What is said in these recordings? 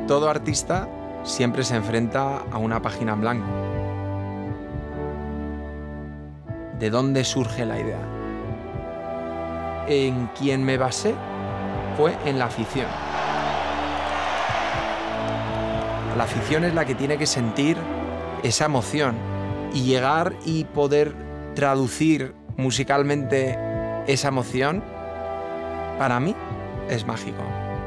todo artista siempre se enfrenta a una página en blanco. ¿De dónde surge la idea? En quien me basé fue en la afición. La afición es la que tiene que sentir esa emoción y llegar y poder traducir musicalmente esa emoción, para mí, es mágico.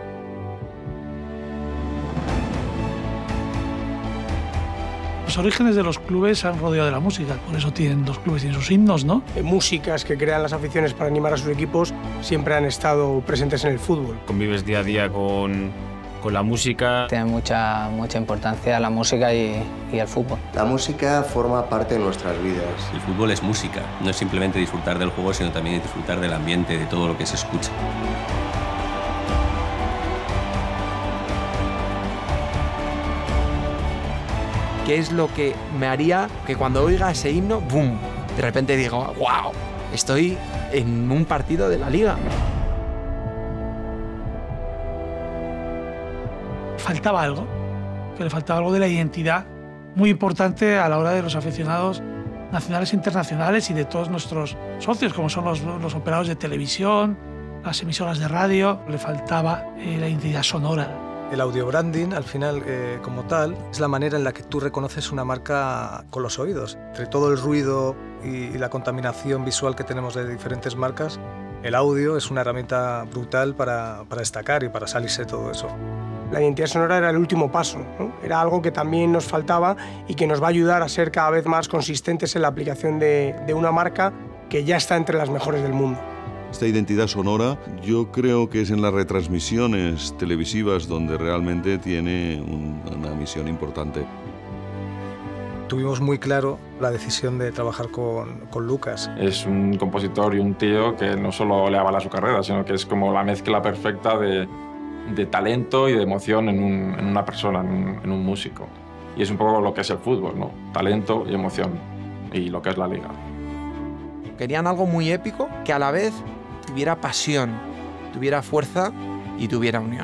Los orígenes de los clubes se han rodeado de la música, por eso tienen dos clubes, tienen sus himnos, ¿no? Músicas que crean las aficiones para animar a sus equipos siempre han estado presentes en el fútbol. Convives día a día con la música. Tiene mucha importancia la música y el fútbol. La música forma parte de nuestras vidas. El fútbol es música, no es simplemente disfrutar del juego, sino también disfrutar del ambiente, de todo lo que se escucha. ¿Qué es lo que me haría que cuando oiga ese himno, ¡boom!, de repente digo, ¡wow!, estoy en un partido de la Liga? Faltaba algo, que le faltaba algo de la identidad muy importante a la hora de los aficionados nacionales e internacionales y de todos nuestros socios, como son los operadores de televisión, las emisoras de radio. Le faltaba la identidad sonora. El audio branding, al final, como tal, es la manera en la que tú reconoces una marca con los oídos. Entre todo el ruido y la contaminación visual que tenemos de diferentes marcas, el audio es una herramienta brutal para destacar y para salirse de todo eso. La identidad sonora era el último paso, ¿no? Era algo que también nos faltaba y que nos va a ayudar a ser cada vez más consistentes en la aplicación de una marca que ya está entre las mejores del mundo. Esta identidad sonora yo creo que es en las retransmisiones televisivas donde realmente tiene una misión importante. Tuvimos muy claro la decisión de trabajar con Lucas. Es un compositor y un tío que no solo le avala su carrera, sino que es como la mezcla perfecta de talento y de emoción en una persona, en un músico. Y es un poco lo que es el fútbol, ¿no? Talento y emoción, y lo que es la liga. Querían algo muy épico que a la vez tuviera pasión, tuviera fuerza y tuviera unión.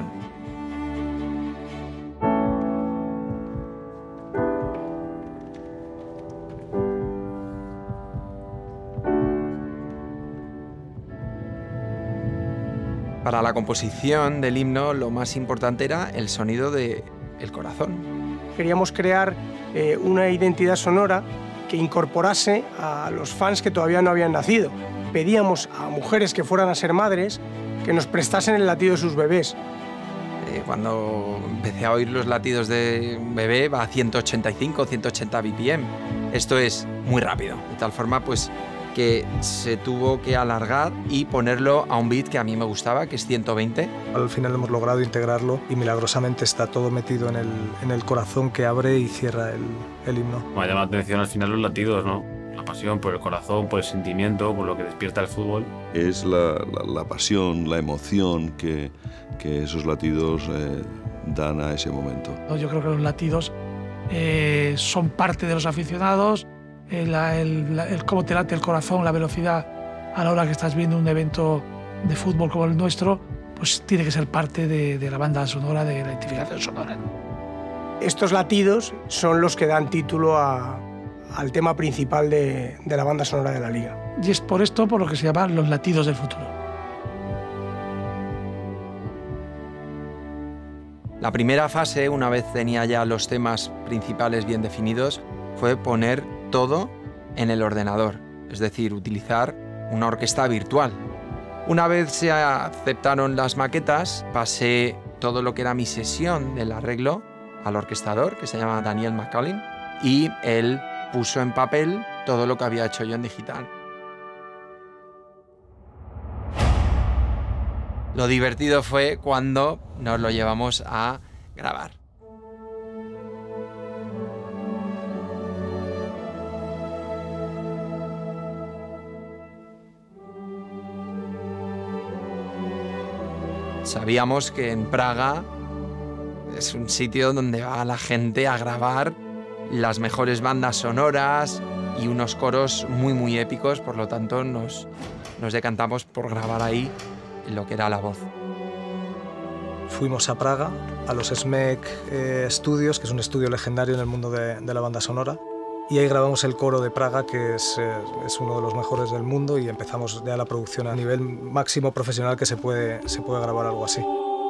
Para la composición del himno lo más importante era el sonido del corazón. Queríamos crear una identidad sonora que incorporase a los fans que todavía no habían nacido. Pedíamos a mujeres que fueran a ser madres que nos prestasen el latido de sus bebés. Cuando empecé a oír los latidos de un bebé va a 185, 180 BPM. Esto es muy rápido, de tal forma pues que se tuvo que alargar y ponerlo a un beat que a mí me gustaba, que es 120. Al final hemos logrado integrarlo y milagrosamente está todo metido en el corazón que abre y cierra el himno. Me llama la atención al final los latidos, ¿no? La pasión por el corazón, por el sentimiento, por lo que despierta el fútbol. Es la pasión, la emoción que esos latidos dan a ese momento. Yo creo que los latidos son parte de los aficionados, el cómo te late el corazón, la velocidad a la hora que estás viendo un evento de fútbol como el nuestro, pues tiene que ser parte de la banda sonora, de la identificación sonora, ¿no? Estos latidos son los que dan título al tema principal de la banda sonora de la Liga. Y es por esto por lo que se llaman los latidos del futuro. La primera fase, una vez tenía ya los temas principales bien definidos, fue poner todo en el ordenador, es decir, utilizar una orquesta virtual. Una vez se aceptaron las maquetas, pasé todo lo que era mi sesión del arreglo al orquestador, que se llama Daniel McCullin, y él puso en papel todo lo que había hecho yo en digital. Lo divertido fue cuando nos lo llevamos a grabar. Sabíamos que en Praga es un sitio donde va la gente a grabar las mejores bandas sonoras y unos coros muy épicos, por lo tanto nos decantamos por grabar ahí lo que era la voz. fuimos a Praga, a los SMEC Studios, que es un estudio legendario en el mundo de la banda sonora, y ahí grabamos el coro de Praga, que es uno de los mejores del mundo, y empezamos ya la producción a nivel máximo profesional que se puede grabar algo así.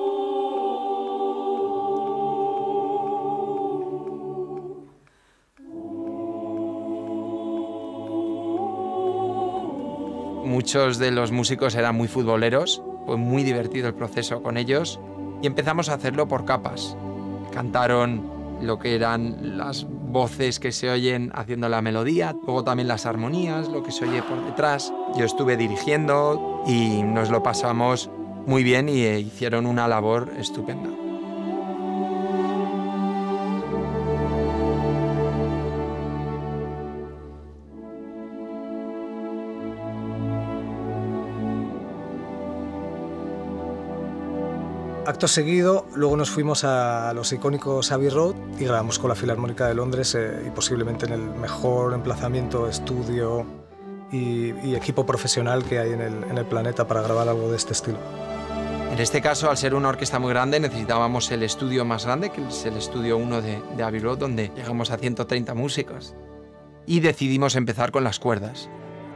Muchos de los músicos eran muy futboleros, fue muy divertido el proceso con ellos y empezamos a hacerlo por capas. Cantaron lo que eran las voces que se oyen haciendo la melodía, luego también las armonías, lo que se oye por detrás. Yo estuve dirigiendo y nos lo pasamos muy bien y hicieron una labor estupenda. Acto seguido, luego nos fuimos a los icónicos Abbey Road y grabamos con la Filarmónica de Londres y posiblemente en el mejor emplazamiento, estudio y equipo profesional que hay en el planeta para grabar algo de este estilo. En este caso, al ser una orquesta muy grande, necesitábamos el estudio más grande, que es el estudio 1 de Abbey Road, donde llegamos a 130 músicos. Y decidimos empezar con las cuerdas.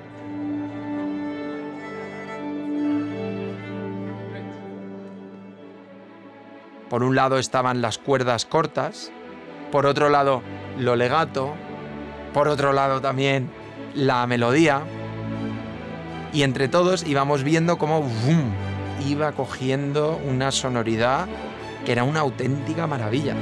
Por un lado estaban las cuerdas cortas, por otro lado lo legato, por otro lado también la melodía, y entre todos íbamos viendo cómo iba cogiendo una sonoridad que era una auténtica maravilla.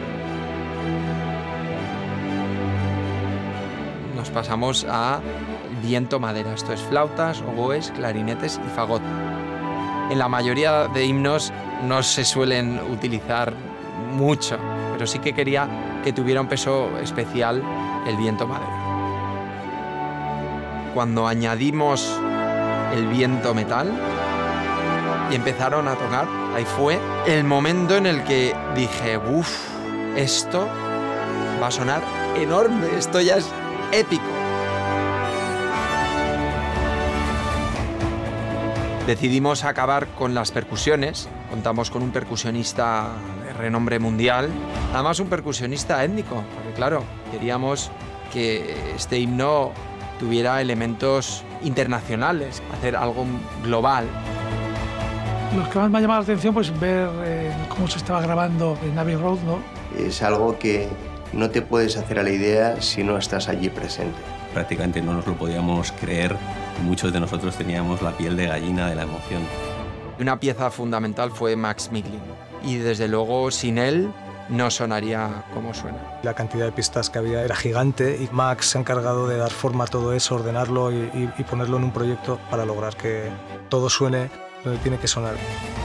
Nos pasamos a viento madera, esto es flautas, oboes, clarinetes y fagot. En la mayoría de himnos no se suelen utilizar mucho, pero sí que quería que tuviera un peso especial el viento madera. Cuando añadimos el viento metal y empezaron a tocar, ahí fue el momento en el que dije, uff, esto va a sonar enorme, esto ya es épico. Decidimos acabar con las percusiones, contamos con un percusionista de renombre mundial, además un percusionista étnico, porque claro, queríamos que este himno tuviera elementos internacionales, hacer algo global. Lo que más me ha llamado la atención, pues ver cómo se estaba grabando en Abbey Road, ¿no? Es algo que no te puedes hacer a la idea si no estás allí presente. Prácticamente no nos lo podíamos creer. Muchos de nosotros teníamos la piel de gallina de la emoción. Una pieza fundamental fue Max Miglin y desde luego sin él no sonaría como suena. La cantidad de pistas que había era gigante y Max se ha encargado de dar forma a todo eso, ordenarlo y ponerlo en un proyecto para lograr que todo suene donde tiene que sonar.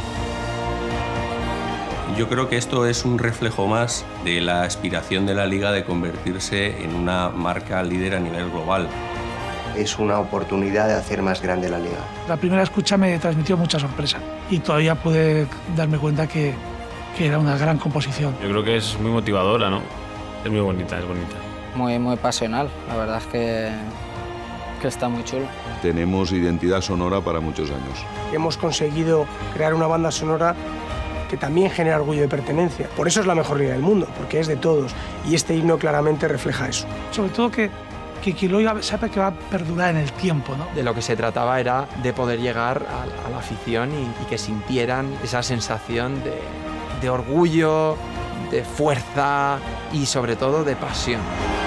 Yo creo que esto es un reflejo más de la aspiración de la Liga de convertirse en una marca líder a nivel global. Es una oportunidad de hacer más grande la Liga. La primera escucha me transmitió mucha sorpresa y todavía pude darme cuenta que era una gran composición. Yo creo que es muy motivadora, ¿no? Es muy bonita, es bonita. Muy pasional, la verdad es que está muy chulo. Tenemos identidad sonora para muchos años. Hemos conseguido crear una banda sonora que también genera orgullo de pertenencia. Por eso es la mejor liga del mundo, porque es de todos. Y este himno claramente refleja eso. Sobre todo que quien lo oiga sepa que va a perdurar en el tiempo, ¿no? De lo que se trataba era de poder llegar a la afición y que sintieran esa sensación de orgullo, de fuerza y sobre todo de pasión.